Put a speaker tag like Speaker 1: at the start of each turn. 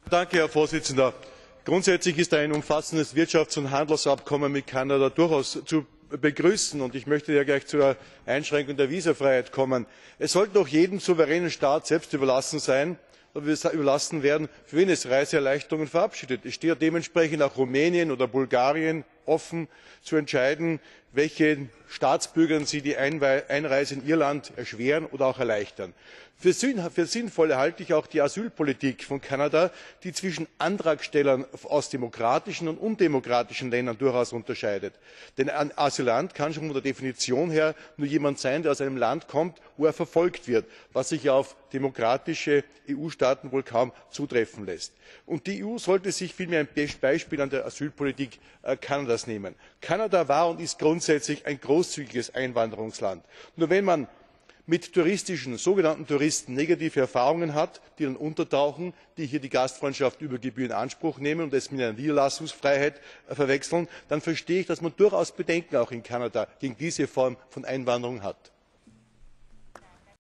Speaker 1: Herr Präsident! Grundsätzlich ist ein umfassendes Wirtschafts und Handelsabkommen mit Kanada durchaus zu begrüßen, und ich möchte gleich zur Einschränkung der Visafreiheit kommen. Es sollte doch jedem souveränen Staat selbst überlassen werden, für wen es Reiseerleichterungen verabschiedet. Es steht dementsprechend auch Rumänien oder Bulgarien offen zu entscheiden, welchen Staatsbürgern sie die Einreise in ihr Land erschweren oder auch erleichtern. Für sinnvoll halte ich auch die Asylpolitik von Kanada, die zwischen Antragstellern aus demokratischen und undemokratischen Ländern durchaus unterscheidet. Denn ein Asylant kann schon von der Definition her nur jemand sein, der aus einem Land kommt, wo er verfolgt wird, was sich auf demokratische EU Staaten wohl kaum zutreffen lässt. Die EU sollte sich vielmehr ein Beispiel an der Asylpolitik Kanadas nehmen. Kanada war und ist grundsätzlich ein großzügiges Einwanderungsland. Nur wenn man mit sogenannten Touristen negative Erfahrungen hat, die dann untertauchen, die hier die Gastfreundschaft über Gebühr in Anspruch nehmen und es mit einer Niederlassungsfreiheit verwechseln, dann verstehe ich, dass man durchaus Bedenken auch in Kanada gegen diese Form von Einwanderung hat.